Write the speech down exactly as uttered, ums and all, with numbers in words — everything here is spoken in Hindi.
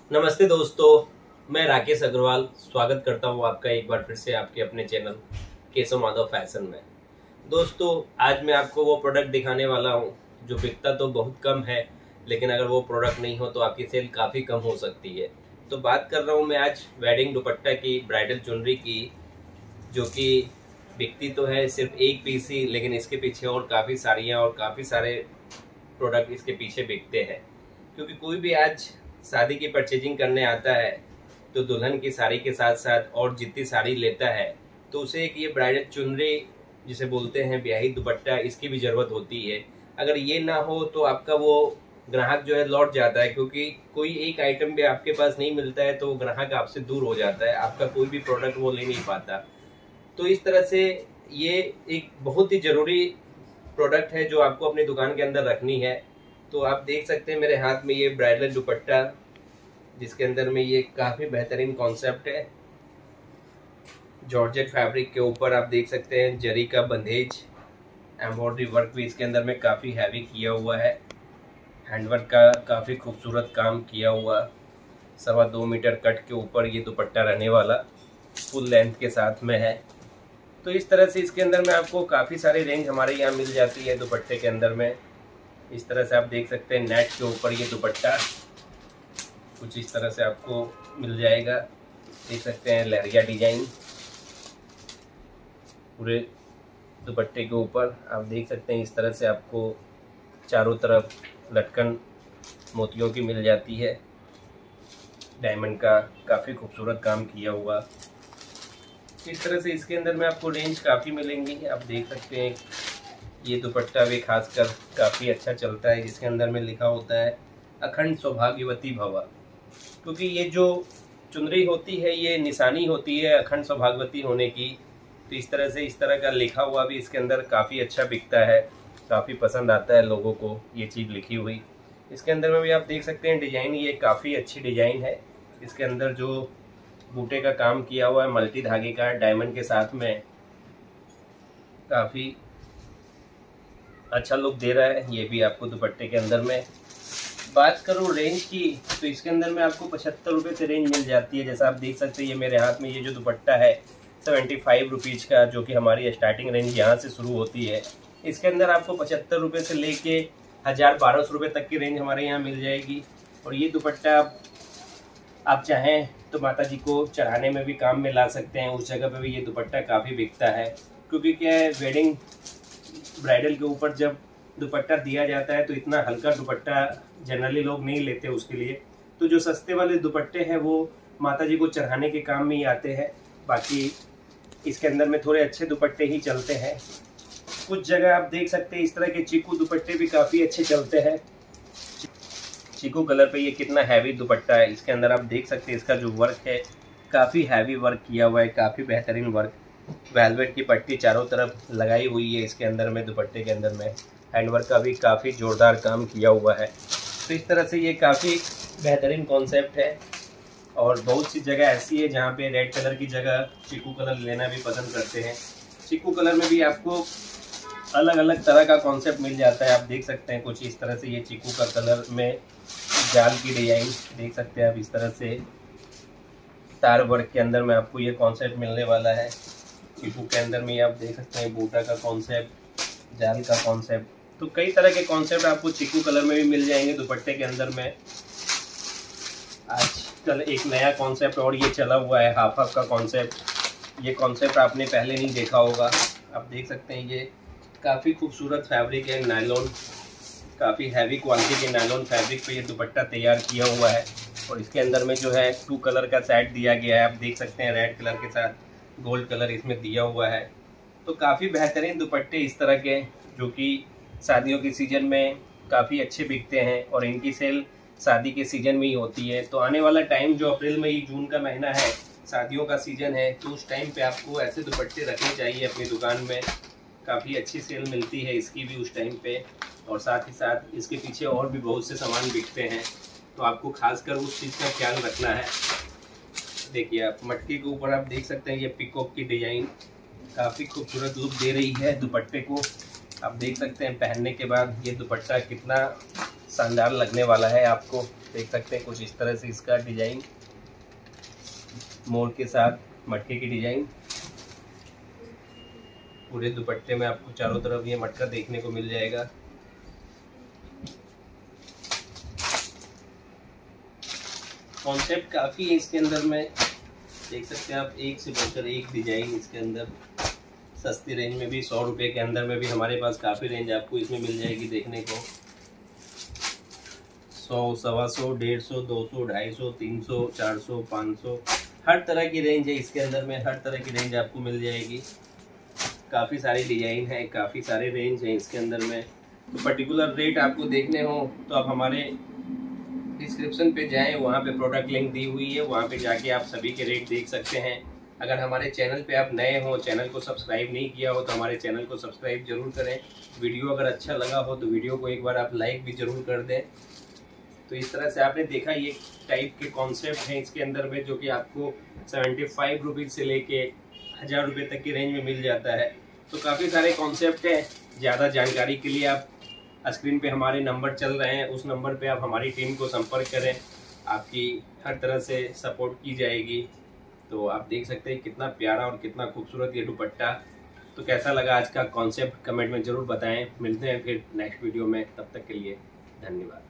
नमस्ते दोस्तों, मैं राकेश अग्रवाल स्वागत करता हूं आपका एक बार फिर से आपके अपने चैनल केशव माधव फैशन में। दोस्तों, आज मैं आपको वो प्रोडक्ट दिखाने वाला हूं जो बिकता तो बहुत कम है, लेकिन अगर वो प्रोडक्ट नहीं हो तो आपकी सेल काफ़ी कम हो सकती है। तो बात कर रहा हूं मैं आज वेडिंग दुपट्टा की, ब्राइडल चुनरी की, जो कि बिकती तो है सिर्फ एक पीस ही, लेकिन इसके पीछे और काफ़ी साड़ियाँ और काफ़ी सारे प्रोडक्ट इसके पीछे बिकते हैं। क्योंकि कोई भी आज शादी की परचेजिंग करने आता है तो दुल्हन की साड़ी के साथ साथ और जितनी साड़ी लेता है तो उसे एक ये ब्राइडल चुनरी जिसे बोलते हैं ब्याही दुपट्टा, इसकी भी ज़रूरत होती है। अगर ये ना हो तो आपका वो ग्राहक जो है लौट जाता है, क्योंकि कोई एक आइटम भी आपके पास नहीं मिलता है तो वो ग्राहक आपसे दूर हो जाता है, आपका कोई भी प्रोडक्ट वो ले नहीं पाता। तो इस तरह से ये एक बहुत ही ज़रूरी प्रोडक्ट है जो आपको अपनी दुकान के अंदर रखनी है। तो आप देख सकते हैं मेरे हाथ में ये ब्राइडल दुपट्टा, जिसके अंदर में ये काफ़ी बेहतरीन कॉन्सेप्ट है। जॉर्जेट फैब्रिक के ऊपर आप देख सकते हैं जरी का बंदेज, एम्ब्रॉयडरी वर्क भी इसके अंदर में काफ़ी हैवी किया हुआ है। हैंडवर्क का काफ़ी खूबसूरत काम किया हुआ, सवा दो मीटर कट के ऊपर ये दुपट्टा रहने वाला फुल लेंथ के साथ में है। तो इस तरह से इसके अंदर में आपको काफ़ी सारी रेंज हमारे यहाँ मिल जाती है दुपट्टे के अंदर में। इस तरह से आप देख सकते हैं नेट के ऊपर ये दुपट्टा कुछ इस तरह से आपको मिल जाएगा। देख सकते हैं लहरिया डिजाइन पूरे दुपट्टे के ऊपर आप देख सकते हैं। इस तरह से आपको चारों तरफ लटकन मोतियों की मिल जाती है, डायमंड का काफ़ी खूबसूरत काम किया हुआ। इस तरह से इसके अंदर में आपको रेंज काफ़ी मिलेंगी। आप देख सकते हैं ये दुपट्टा भी खासकर काफ़ी अच्छा चलता है, जिसके अंदर में लिखा होता है अखंड सौभाग्यवती भवा। क्योंकि ये जो चुनरी होती है ये निशानी होती है अखंड सौभाग्यवती होने की। तो इस तरह से इस तरह का लिखा हुआ भी इसके अंदर काफ़ी अच्छा बिकता है, काफ़ी पसंद आता है लोगों को ये चीज़ लिखी हुई। इसके अंदर में भी आप देख सकते हैं डिज़ाइन, ये काफ़ी अच्छी डिज़ाइन है। इसके अंदर जो बूटे का काम किया हुआ है मल्टी धागे का डायमंड के साथ में, काफ़ी अच्छा लुक दे रहा है ये भी आपको दुपट्टे के अंदर में। बात करूँ रेंज की तो इसके अंदर में आपको पचहत्तर रुपये से रेंज मिल जाती है। जैसा आप देख सकते हैं ये मेरे हाथ में ये जो दुपट्टा है सेवेंटी फाइव रुपीज़ का, जो कि हमारी स्टार्टिंग रेंज यहाँ से शुरू होती है। इसके अंदर आपको पचहत्तर रुपये से लेके हज़ार बारह सौ रुपये तक की रेंज हमारे यहाँ मिल जाएगी। और ये दुपट्टा आप चाहें तो माता जी को चढ़ाने में भी काम में ला सकते हैं, उस जगह पर भी ये दुपट्टा काफ़ी बिकता है। क्योंकि क्या है, वेडिंग ब्राइडल के ऊपर जब दुपट्टा दिया जाता है तो इतना हल्का दुपट्टा जनरली लोग नहीं लेते उसके लिए। तो जो सस्ते वाले दुपट्टे हैं वो माता जी को चढ़ाने के काम में ही आते हैं। बाकी इसके अंदर में थोड़े अच्छे दुपट्टे ही चलते हैं। कुछ जगह आप देख सकते हैं इस तरह के चीकू दुपट्टे भी काफ़ी अच्छे चलते हैं। चीकू कलर पे ये कितना हैवी दुपट्टा है। इसके अंदर आप देख सकते हैं इसका जो वर्क है काफ़ी हैवी वर्क किया हुआ है, काफ़ी बेहतरीन वर्क। वेलवेट की पट्टी चारों तरफ लगाई हुई है इसके अंदर में, दुपट्टे के अंदर में हैंडवर्क का भी काफ़ी ज़ोरदार काम किया हुआ है। तो इस तरह से ये काफ़ी बेहतरीन कॉन्सेप्ट है। और बहुत सी जगह ऐसी है जहाँ पे रेड कलर की जगह चीकू कलर लेना भी पसंद करते हैं। चीकू कलर में भी आपको अलग अलग तरह का कॉन्सेप्ट मिल जाता है। आप देख सकते हैं कुछ इस तरह से ये चीकू का कलर में जाल की डिजाइन देख सकते हैं आप। इस तरह से तार वर्क के अंदर में आपको ये कॉन्सेप्ट मिलने वाला है। चीकू के अंदर में आप देख सकते हैं बूटा का कॉन्सेप्ट, जाल का कॉन्सेप्ट। तो कई तरह के कॉन्सेप्ट आपको चीकू कलर में भी मिल जाएंगे दुपट्टे के अंदर में। आजकल एक नया कॉन्सेप्ट और ये चला हुआ है हाफ हाफ का कॉन्सेप्ट। ये कॉन्सेप्ट आपने पहले नहीं देखा होगा। आप देख सकते हैं ये काफ़ी खूबसूरत फैब्रिक है, नायलॉन, काफ़ी हैवी क्वालिटी के नायलॉन फैब्रिक पे ये दुपट्टा तैयार किया हुआ है। और इसके अंदर में जो है टू कलर का सेट दिया गया है। आप देख सकते हैं रेड कलर के साथ गोल्ड कलर इसमें दिया हुआ है। तो काफ़ी बेहतरीन दुपट्टे इस तरह के, जो कि शादियों के सीज़न में काफ़ी अच्छे बिकते हैं और इनकी सेल शादी के सीज़न में ही होती है। तो आने वाला टाइम जो अप्रैल मई जून का महीना है, शादियों का सीज़न है, तो उस टाइम पे आपको ऐसे दुपट्टे रखने चाहिए अपनी दुकान में। काफ़ी अच्छी सेल मिलती है इसकी भी उस टाइम पे। और साथ ही साथ इसके पीछे और भी बहुत से सामान बिकते हैं, तो आपको खासकर उस चीज़ का ख्याल रखना है। देखिए आप मटके के ऊपर आप देख सकते हैं ये पिकॉक की डिज़ाइन काफ़ी खूबसूरत लुक दे रही है दुपट्टे को। आप देख सकते हैं पहनने के बाद ये दुपट्टा कितना शानदार लगने वाला है। आपको देख सकते हैं कुछ इस तरह से इसका डिजाइन, मोर के साथ मटके की डिजाइन। पूरे दुपट्टे में आपको चारों तरफ ये मटका देखने को मिल जाएगा। कॉन्सेप्ट काफ़ी है इसके अंदर में, देख सकते हैं आप, एक से बढ़कर एक डिजाइन इसके अंदर। सस्ती रेंज में भी, सौ रुपये के अंदर में भी हमारे पास काफ़ी रेंज आपको इसमें मिल जाएगी देखने को। सौ, सवा सौ, डेढ़ सौ, दो सौ, ढाई सौ, तीन सौ, चार सौ, पाँच सौ, हर तरह की रेंज है इसके अंदर में। हर तरह की रेंज आपको मिल जाएगी। काफ़ी सारी डिजाइन है, काफ़ी सारे रेंज हैं इसके अंदर में। तो पर्टिकुलर रेट आपको देखने हो तो आप हमारे डिस्क्रिप्शन पे जाएं, वहाँ पे प्रोडक्ट लिंक दी हुई है, वहाँ पे जाके आप सभी के रेट देख सकते हैं। अगर हमारे चैनल पे आप नए हो, चैनल को सब्सक्राइब नहीं किया हो तो हमारे चैनल को सब्सक्राइब जरूर करें। वीडियो अगर अच्छा लगा हो तो वीडियो को एक बार आप लाइक भी ज़रूर कर दें। तो इस तरह से आपने देखा ये टाइप के कॉन्सेप्ट हैं इसके अंदर में, जो कि आपको सेवेंटी फाइव रुपीज़ से लेके हज़ार रुपये तक की रेंज में मिल जाता है। तो काफ़ी सारे कॉन्सेप्ट हैं। ज़्यादा जानकारी के लिए आप स्क्रीन पे हमारे नंबर चल रहे हैं, उस नंबर पे आप हमारी टीम को संपर्क करें, आपकी हर तरह से सपोर्ट की जाएगी। तो आप देख सकते हैं कितना प्यारा और कितना खूबसूरत ये दुपट्टा। तो कैसा लगा आज का कॉन्सेप्ट कमेंट में ज़रूर बताएं। मिलते हैं फिर नेक्स्ट वीडियो में, तब तक के लिए धन्यवाद।